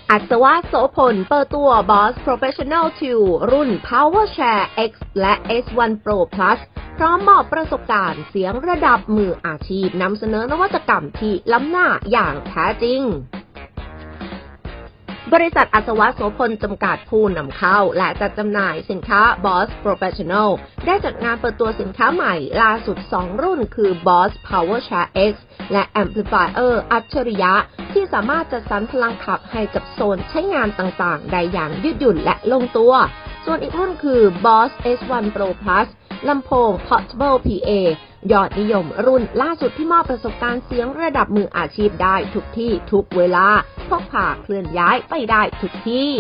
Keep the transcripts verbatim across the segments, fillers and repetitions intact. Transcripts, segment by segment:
อัศวะโสพลเปิดตัว Boss Professional ทู รุ่น PowerShare X และ เอส วัน Pro Plus พร้อมมอบประสบการณ์เสียงระดับมืออาชีพนำเสนอนวัตกรรมที่ล้ำหน้าอย่างแท้จริงบริษัทอัศวะโสพลจำกัดผู้นำเข้าและจัดจำหน่ายสินค้า Boss Professional ได้จัดงานเปิดตัวสินค้าใหม่ล่าสุดสองรุ่นคือ Boss PowerShare X และ Amplifier อัจฉริยะที่สามารถจัดสรรพลังขับให้กับโซนใช้งานต่างๆได้อย่างยืดหยุ่นและลงตัวส่วนอีกรุ่นคือ Boss เอส วัน Pro Plus ลำโพง Portable พี เอ ยอดนิยมรุ่นล่าสุดที่มอบประสบการณ์เสียงระดับมืออาชีพได้ทุกที่ทุกเวลาพกพาเคลื่อนย้ายไปได้ทุกที่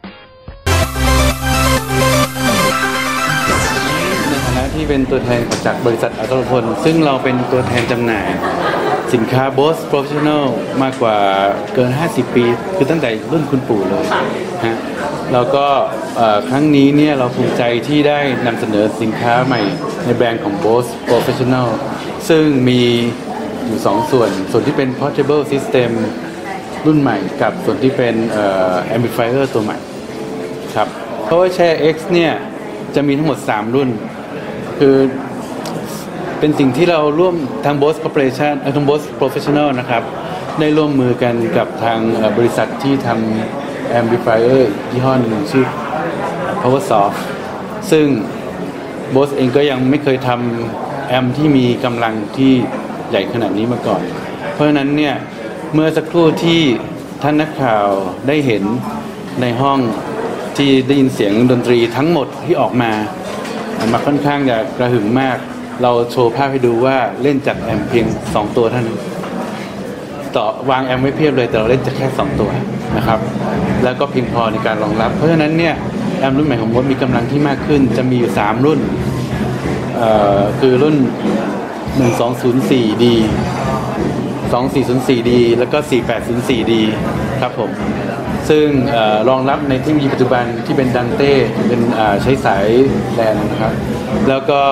ในฐานะที่เป็นตัวแทนจากบริษัทอัศวพลซึ่งเราเป็นตัวแทนจำหน่ายสินค้า Boss Professional มากกว่าเกินห้าสิบปีคือตั้งแต่รุ่นคุณปู่เลยฮะแล้วก็ครั้งนี้เนี่ยเราภูมิใจที่ได้นำเสนอสินค้าใหม่ในแบรนด์ของ Boss Professional ซึ่งมีอยู่สองส่วนส่วนที่เป็น Portable System รุ่นใหม่กับส่วนที่เป็น Amplifier ตัวใหม่ครับ PowerShare X เนี่ยจะมีทั้งหมดสามรุ่นคือเป็นสิ่งที่เราร่วมทาง Boss Corporation ทาง Boss Professional นะครับได้ร่วมมือกันกับทางบริษัทที่ทำ Amplifier ยี่ห้อหนึ่งชื่อ PowerSoft ซึ่ง Boss เองก็ยังไม่เคยทำแอมที่มีกำลังที่ใหญ่ขนาดนี้มาก่อนเพราะฉะนั้นเนี่ยเมื่อสักครู่ที่ท่านนักข่าวได้เห็นในห้องที่ได้ยินเสียงดนตรีทั้งหมดที่ออกมามาค่อนข้างจะกระหึ่มมากเราโชว์ภาพให้ดูว่าเล่นจากแอมเพียงสองตัวเท่านั้นต่อวางแอมไว้เพียบเลยแต่เราเล่นจากแค่สองตัวนะครับแล้วก็เพียงพอในการรองรับเพราะฉะนั้นเนี่ยแอมรุ่นใหม่ของผมมีกำลังที่มากขึ้นจะมีอยู่สามรุ่นคือรุ่นหนึ่งสองศูนย์สี่ ดี สองสี่ศูนย์สี่ ดี แล้วก็สี่แปดศูนย์สี่ ดีครับผมซึ่งรองรับในเทคโนโลยีปัจจุบันที่เป็นดันเต้เป็นใช้สายแลนนะครับแล้วก็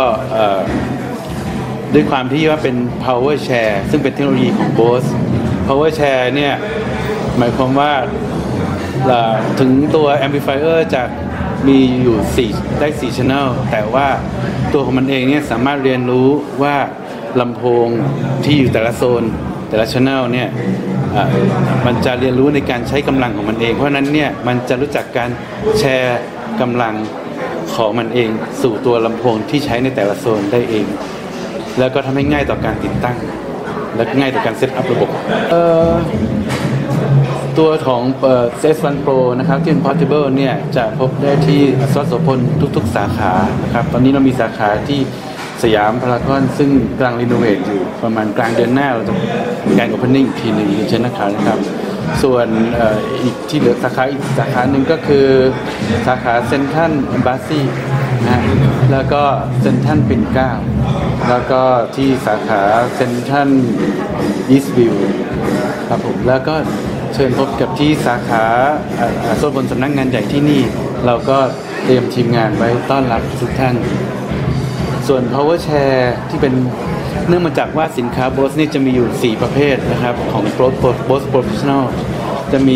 ด้วยความที่ว่าเป็น PowerShare ซึ่งเป็นเทคโนโลยีของ Boss PowerShare เนี่ยหมายความว่าถึงตัว Amplifier จะมีอยู่สี่ได้สี่ Channel แต่ว่าตัวของมันเองเนี่ยสามารถเรียนรู้ว่าลำโพงที่อยู่แต่ละโซนแต่ละ Channel เนี่ยมันจะเรียนรู้ในการใช้กำลังของมันเองเพราะนั้นเนี่ยมันจะรู้จักการแชร์กำลังของมันเองสู่ตัวลำโพงที่ใช้ในแต่ละโซนได้เองแล้วก็ทำให้ง่ายต่อการติดตั้งและง่ายต่อการเซตอัพระบบตัวของ เอส วัน Pro นะครับที่เป็น Portable เนี่ยจะพบได้ที่อัศวะโสพลทุกๆสาขานะครับตอนนี้เรามีสาขาที่สยามพารากอนซึ่งกำลังรีโนเวทอยู่ประมาณกลางเดือนหน้าเราจะมีการโอเพนนิ่งอีกทีหนึ่งเช่นนะครับนะครับส่วนอีกที่เหลือสาขาอีกสาขาหนึ่งก็คือสาขาเซ็นทรัลเอมบาซีนะแล้วก็เซ็นทรัลปิ่นเกล้าแล้วก็ที่สาขาเซ็นทรัลอีสต์วิวครับผมแล้วก็เชิญพบกับที่สาขาอัศวพลสำนักงานใหญ่ที่นี่เราก็เตรียมทีมงานไว้ต้อนรับทุกท่านส่วน PowerShare ที่เป็นเนื่องมาจากว่าสินค้า Boss นี่จะมีอยู่สี่ประเภทนะครับของ Boss Professional จะมี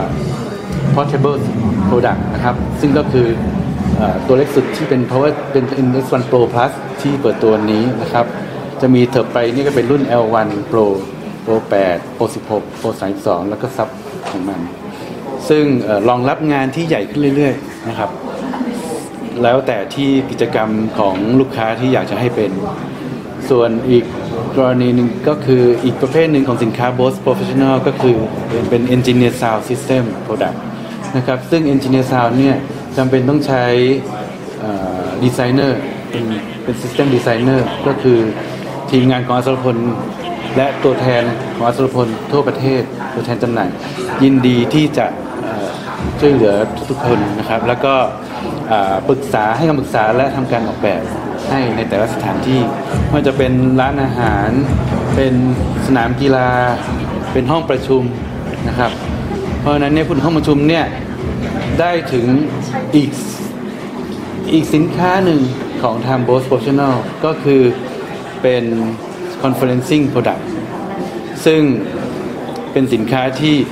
Portable Product นะครับซึ่งก็คือตัวเล็กสุดที่เป็น Power เป็น เอส วัน Pro Plus ที่เปิดตัวนี้นะครับจะมีเถิบไปนี่ก็เป็นรุ่น แอล วัน Pro Pro แปด Pro สิบหก Pro สามสิบสองแล้วก็ซับของมันซึ่งรองรับงานที่ใหญ่ขึ้นเรื่อยๆนะครับแล้วแต่ที่กิจกรรมของลูกค้าที่อยากจะให้เป็นส่วนอีกกรณีหนึ่งก็คืออีกประเภทหนึ่งของสินค้า Boss Professional ก็คือเป็น Engineer Sound System Product นะครับซึ่ง Engineer Sound เนี่ยจำเป็นต้องใช้ดีไซเนอร์เป็นเป็น System Designer ก็คือทีมงานของอัศวพลและตัวแทนของอัศวพลทั่วประเทศตัวแทนจำหน่ายยินดีที่จะช่วยเหลือทุกคนนะครับแล้วก็ปรึกษาให้คำปรึกษาและทำการออกแบบให้ในแต่ละสถานที่ไม่ว่าจะเป็นร้านอาหารเป็นสนามกีฬาเป็นห้องประชุมนะครับเพราะฉะนั้นเนี่ยพูดถึงห้องประชุมเนี่ยได้ถึงอีกอีกสินค้าหนึ่งของทาง Boss Professional ก็คือเป็น Conferencing Product ซึ่งเป็นสินค้าที่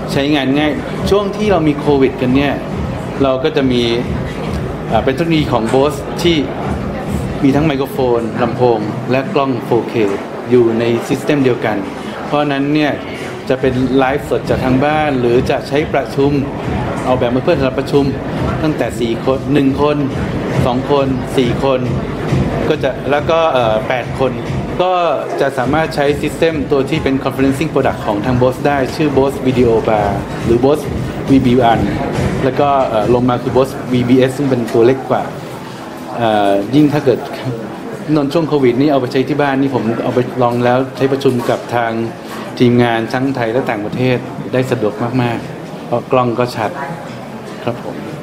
ใช้งานง่ายช่วงที่เรามีโควิดกันเนี่ยเราก็จะมีเป็นเทคโนโลยีของ Bose ที่มีทั้งไมโครโฟนลำโพงและกล้อง โฟร์เค อยู่ในซิสเต็มเดียวกันเพราะนั้นเนี่ยจะเป็นไลฟ์สดจากทางบ้านหรือจะใช้ประชุมเอาแบบมาเพื่อสำหรับประชุมตั้งแต่สี่คนหนึ่งคนสองคนสี่คนก็จะแล้วก็เอ่อแปดคนก็จะสามารถใช้ซิสเต็มตัวที่เป็น conferencing product ของทาง Bose ได้ชื่อ Bose Video Bar หรือ Bose วี บี วัน แล้วก็ลงมาคือ Bose วี บี เอส ซึ่งเป็นตัวเล็กกว่ายิ่งถ้าเกิดนนช่วงโควิดนี่เอาไปใช้ที่บ้านนี่ผมเอาไปลองแล้วใช้ประชุมกับทางทีมงานทั้งไทยและต่างประเทศได้สะดวกมากๆเพราะกล้องก็ชัดครับผม